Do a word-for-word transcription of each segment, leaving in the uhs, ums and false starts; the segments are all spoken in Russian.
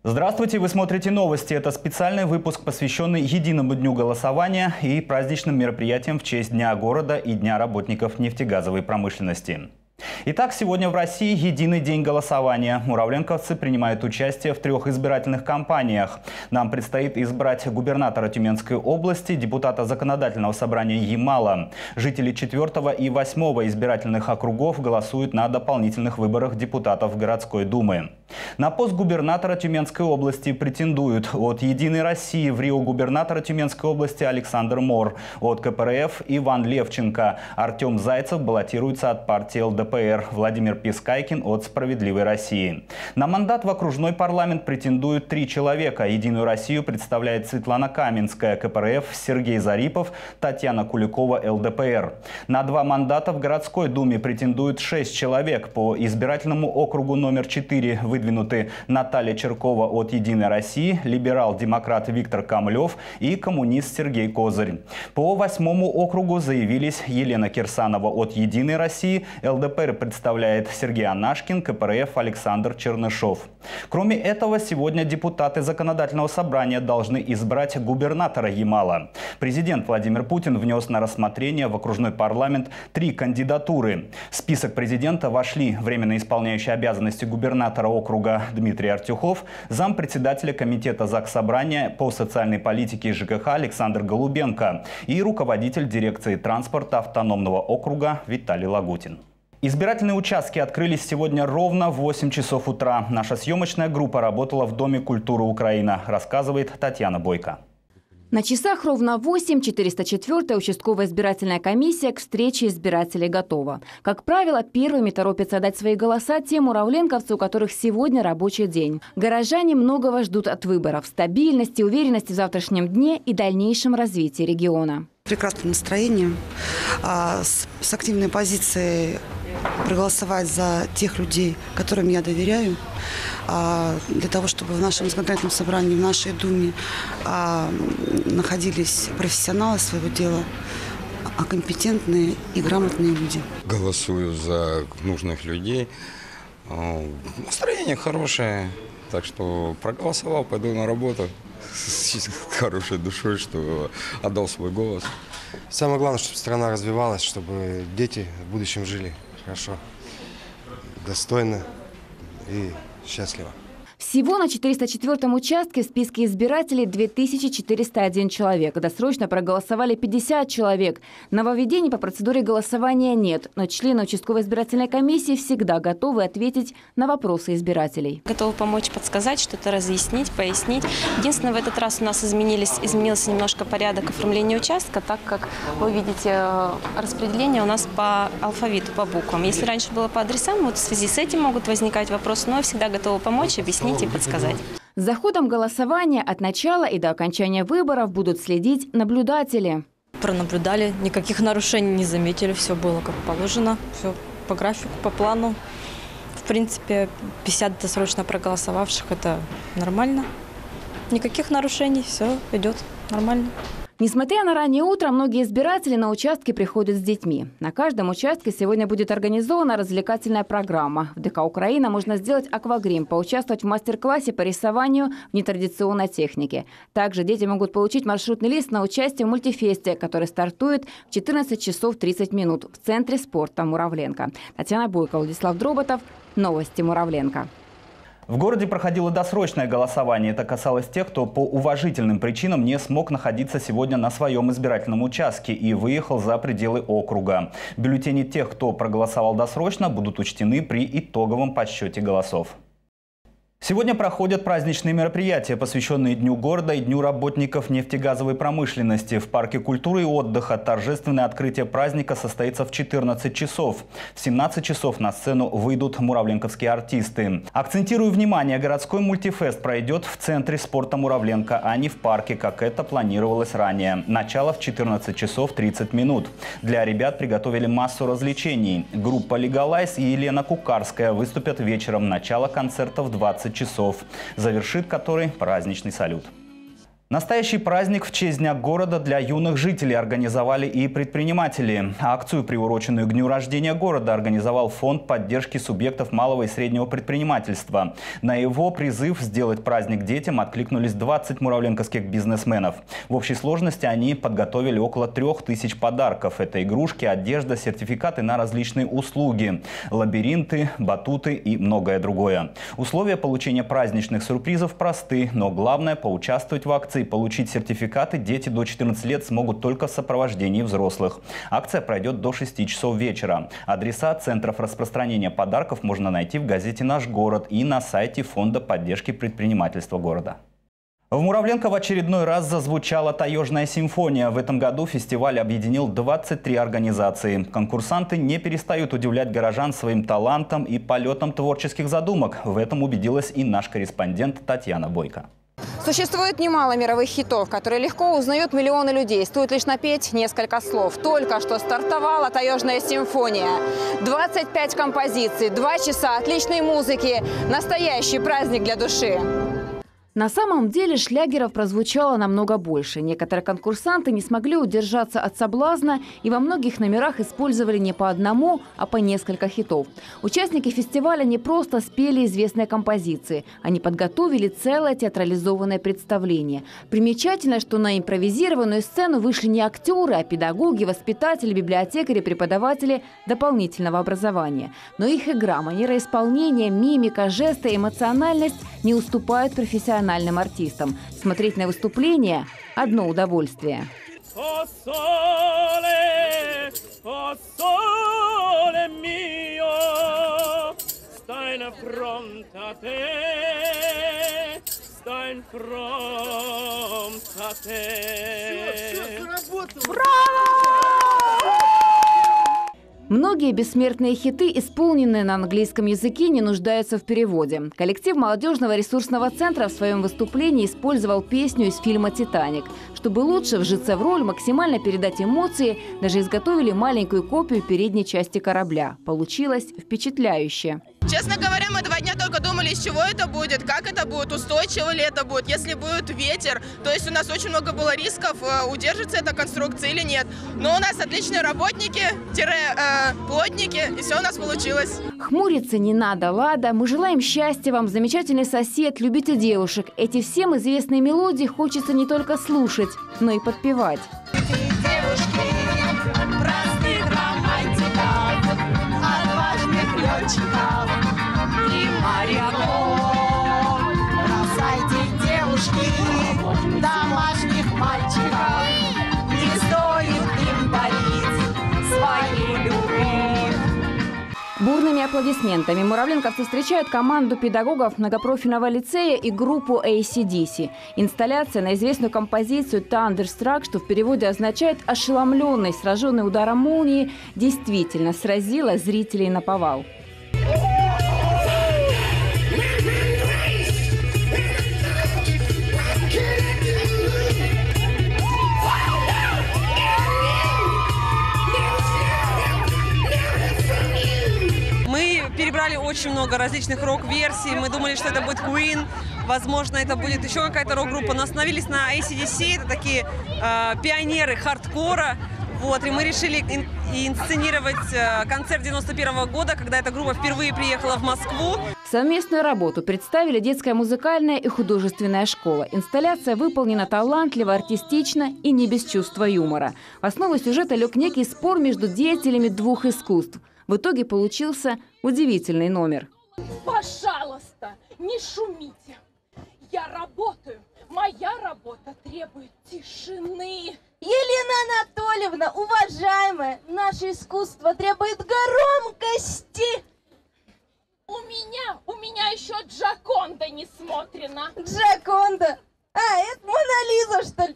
Здравствуйте, вы смотрите новости. Это специальный выпуск, посвященный единому дню голосования и праздничным мероприятиям в честь Дня города и Дня работников нефтегазовой промышленности. Итак, сегодня в России единый день голосования. Муравленковцы принимают участие в трех избирательных кампаниях. Нам предстоит избрать губернатора Тюменской области, депутата Законодательного собрания Ямала. Жители четвёртого и восьмого избирательных округов голосуют на дополнительных выборах депутатов городской думы. На пост губернатора Тюменской области претендуют от «Единой России» в Рио губернатора Тюменской области Александр Мор, от ка пэ эр эф Иван Левченко. Артем Зайцев баллотируется от партии эл дэ пэ эр, Владимир Пискайкин от «Справедливой России». На мандат в окружной парламент претендуют три человека. «Единую Россию» представляет Светлана Каменская, ка пэ эр эф Сергей Зарипов, Татьяна Куликова, эл дэ пэ эр. На два мандата в городской думе претендуют шесть человек. По избирательному округу номер четыре выдвинуты Наталья Черкова от «Единой России», либерал-демократ Виктор Камлев и коммунист Сергей Козырь. По восьмому округу заявились Елена Кирсанова от «Единой России», эл дэ пэ эр представляет Сергей Анашкин, ка пэ эр эф Александр Чернышов. Кроме этого, сегодня депутаты Законодательного собрания должны избрать губернатора Ямала. Президент Владимир Путин внес на рассмотрение в окружной парламент три кандидатуры. В список президента вошли временно исполняющий обязанности губернатора округа Дмитрий Артюхов, зампредседателя комитета Заксобрания по социальной политике и жэ ка ха Александр Голубенко и руководитель дирекции транспорта автономного округа Виталий Лагутин. Избирательные участки открылись сегодня ровно в восемь часов утра. Наша съемочная группа работала в Доме культуры Украина, рассказывает Татьяна Бойко. На часах ровно восемь. четыреста четвёртая участковая избирательная комиссия к встрече избирателей готова. Как правило, первыми торопятся отдать свои голоса те муравленковцы, у которых сегодня рабочий день. Горожане многого ждут от выборов – стабильности, уверенности в завтрашнем дне и дальнейшем развитии региона. Прекрасное настроение, с, с активной позицией проголосовать за тех людей, которым я доверяю, для того, чтобы в нашем законодательном собрании, в нашей Думе находились профессионалы своего дела, а компетентные и грамотные люди. Голосую за нужных людей. Настроение хорошее, так что проголосовал, пойду на работу с хорошей душой, что отдал свой голос. Самое главное, чтобы страна развивалась, чтобы дети в будущем жили хорошо, достойно и счастливо. Всего на четыреста четвёртом участке в списке избирателей две тысячи четыреста один человек. Досрочно проголосовали пятьдесят человек. Нововведений по процедуре голосования нет, но члены участковой избирательной комиссии всегда готовы ответить на вопросы избирателей. Готовы помочь, подсказать, что-то разъяснить, пояснить. Единственное, в этот раз у нас изменились, изменился немножко порядок оформления участка, так как вы видите распределение у нас по алфавиту, по буквам. Если раньше было по адресам, вот в связи с этим могут возникать вопросы, но я всегда готова помочь, объяснить и подсказать. За ходом голосования от начала и до окончания выборов будут следить наблюдатели. Пронаблюдали, никаких нарушений не заметили, все было как положено, все по графику, по плану. В принципе, пятьдесят досрочно проголосовавших – это нормально. Никаких нарушений, все идет нормально. Несмотря на раннее утро, многие избиратели на участке приходят с детьми. На каждом участке сегодня будет организована развлекательная программа. В дэ ка «Украина» можно сделать аквагрим, поучаствовать в мастер-классе по рисованию в нетрадиционной технике. Также дети могут получить маршрутный лист на участие в мультифесте, который стартует в четырнадцать часов тридцать минут в Центре спорта Муравленко. Татьяна Бойко, Владислав Дроботов. Новости Муравленко. В городе проходило досрочное голосование. Это касалось тех, кто по уважительным причинам не смог находиться сегодня на своем избирательном участке и выехал за пределы округа. Бюллетени тех, кто проголосовал досрочно, будут учтены при итоговом подсчете голосов. Сегодня проходят праздничные мероприятия, посвященные Дню города и Дню работников нефтегазовой промышленности. В парке культуры и отдыха торжественное открытие праздника состоится в четырнадцать часов. В семнадцать часов на сцену выйдут муравленковские артисты. Акцентирую внимание, городской мультифест пройдет в Центре спорта Муравленко, а не в парке, как это планировалось ранее. Начало в четырнадцать часов тридцать минут. Для ребят приготовили массу развлечений. Группа «Легалайз» и Елена Кукарская выступят вечером. Начало концерта в двадцать часов, завершит который праздничный салют. Настоящий праздник в честь Дня города для юных жителей организовали и предприниматели. Акцию, приуроченную к дню рождения города, организовал Фонд поддержки субъектов малого и среднего предпринимательства. На его призыв сделать праздник детям откликнулись двадцать муравленковских бизнесменов. В общей сложности они подготовили около трех тысяч подарков. Это игрушки, одежда, сертификаты на различные услуги, лабиринты, батуты и многое другое. Условия получения праздничных сюрпризов просты, но главное – поучаствовать в акции. Получить сертификаты дети до четырнадцати лет смогут только в сопровождении взрослых. Акция пройдет до шести часов вечера. Адреса центров распространения подарков можно найти в газете «Наш город» и на сайте Фонда поддержки предпринимательства города. В Муравленко в очередной раз зазвучала «Таежная симфония». В этом году фестиваль объединил двадцать три организации. Конкурсанты не перестают удивлять горожан своим талантом и полетом творческих задумок. В этом убедилась и наш корреспондент Татьяна Бойко. Существует немало мировых хитов, которые легко узнают миллионы людей. Стоит лишь напеть несколько слов. Только что стартовала «Таежная симфония». двадцать пять композиций, два часа отличной музыки. Настоящий праздник для души. На самом деле шлягеров прозвучало намного больше. Некоторые конкурсанты не смогли удержаться от соблазна и во многих номерах использовали не по одному, а по несколько хитов. Участники фестиваля не просто спели известные композиции. Они подготовили целое театрализованное представление. Примечательно, что на импровизированную сцену вышли не актеры, а педагоги, воспитатели, библиотекари, преподаватели дополнительного образования. Но их игра, манера исполнения, мимика, жесты, эмоциональность не уступают профессиональным артистам. Смотреть на выступление – одно удовольствие. О, соле, о, соле mio, stai in fronte a te, stai in fronte a te. Многие бессмертные хиты, исполненные на английском языке, не нуждаются в переводе. Коллектив молодежного ресурсного центра в своем выступлении использовал песню из фильма «Титаник». Чтобы лучше вжиться в роль, максимально передать эмоции, даже изготовили маленькую копию передней части корабля. Получилось впечатляюще. Честно говоря, мы два дня только думали, из чего это будет, как это будет, устойчиво ли это будет, если будет ветер. То есть у нас очень много было рисков, удержится эта конструкция или нет. Но у нас отличные работники, тире, э, плотники, и все у нас получилось. Хмуриться не надо, Лада. Мы желаем счастья вам, замечательный сосед, любите девушек. Эти всем известные мелодии хочется не только слушать, но и подпевать. И моряков, бросайте девушки, домашних мальчиков, не стоит им дарить своей любви. Бурными аплодисментами муравленковцы встречают команду педагогов многопрофильного лицея и группу эй си ди си. Инсталляция на известную композицию «Thunderstruck», что в переводе означает «ошеломленный, сраженный ударом молнии», действительно сразила зрителей наповал. Перебрали очень много различных рок-версий. Мы думали, что это будет Queen, возможно, это будет еще какая-то рок-группа. Но остановились на эй си ди си, это такие э, пионеры хардкора. Вот, и мы решили ин инсценировать э, концерт девяносто первого года, когда эта группа впервые приехала в Москву. Совместную работу представили детская музыкальная и художественная школа. Инсталляция выполнена талантливо, артистично и не без чувства юмора. В основу сюжета лег некий спор между деятелями двух искусств. В итоге получился удивительный номер. Пожалуйста, не шумите. Я работаю. Моя работа требует тишины. Елена Анатольевна, уважаемая, наше искусство требует громкости. У меня, у меня еще Джаконда не смотрена. Джаконда? А, это Мона Лиза, что ли?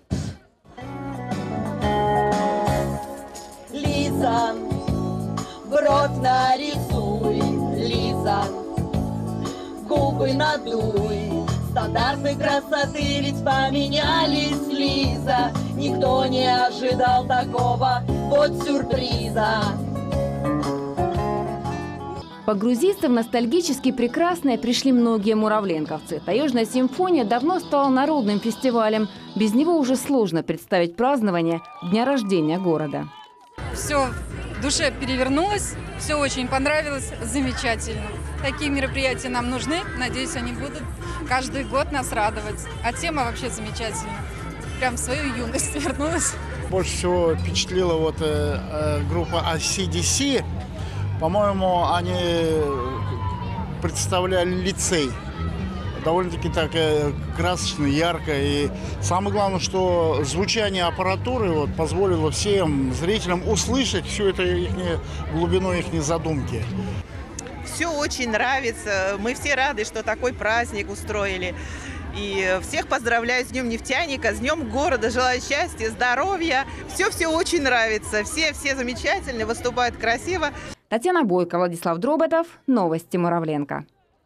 Лиза, в рот нарисуй, Лиза, губы надуй. Стандарты красоты ведь поменялись, Лиза. Никто не ожидал такого вот сюрприза. Погрузиться в ностальгически прекрасное пришли многие муравленковцы. Таежная симфония давно стала народным фестивалем. Без него уже сложно представить празднование дня рождения города. Все в душе перевернулось, все очень понравилось, замечательно. Такие мероприятия нам нужны, надеюсь, они будут каждый год нас радовать. А тема вообще замечательная. Прям в свою юность вернулась. Больше всего впечатлила вот э, э, группа эй си ди си. По-моему, они представляли лицей. Довольно-таки так э, красочно, ярко. И самое главное, что звучание аппаратуры вот, позволило всем зрителям услышать всю эту их глубину их задумки. Все очень нравится. Мы все рады, что такой праздник устроили. И всех поздравляю с Днем нефтяника, с Днем города. Желаю счастья, здоровья. Все-все очень нравится. Все-все замечательные, выступают красиво. Татьяна Бойко, Владислав Дроботов. Новости Муравленко.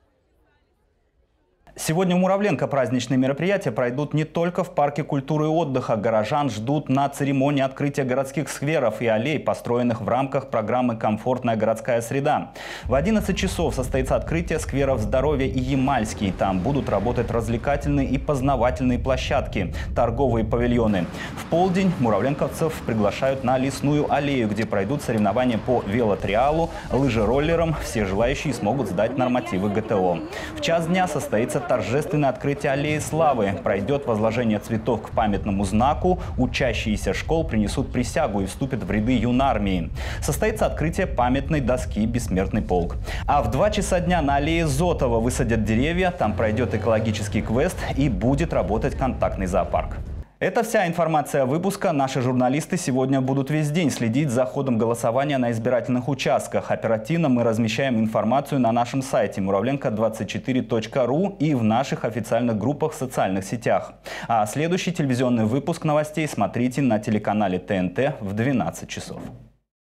Сегодня в Муравленко праздничные мероприятия пройдут не только в парке культуры и отдыха. Горожан ждут на церемонии открытия городских скверов и аллей, построенных в рамках программы «Комфортная городская среда». В одиннадцать часов состоится открытие скверов «Здоровье» и «Ямальский». Там будут работать развлекательные и познавательные площадки, торговые павильоны. В полдень муравленковцев приглашают на Лесную аллею, где пройдут соревнования по велотриалу, лыжероллерам. Все желающие смогут сдать нормативы гэ тэ о. В час дня состоится торжественное открытие аллеи славы. Пройдет возложение цветов к памятному знаку. Учащиеся школ принесут присягу и вступят в ряды юнармии. Состоится открытие памятной доски «Бессмертный полк». А в два часа дня на аллее Зотова высадят деревья. Там пройдет экологический квест и будет работать контактный зоопарк. Это вся информация выпуска. Наши журналисты сегодня будут весь день следить за ходом голосования на избирательных участках. Оперативно мы размещаем информацию на нашем сайте муравленко двадцать четыре точка ру и в наших официальных группах в социальных сетях. А следующий телевизионный выпуск новостей смотрите на телеканале тэ эн тэ в двенадцать часов.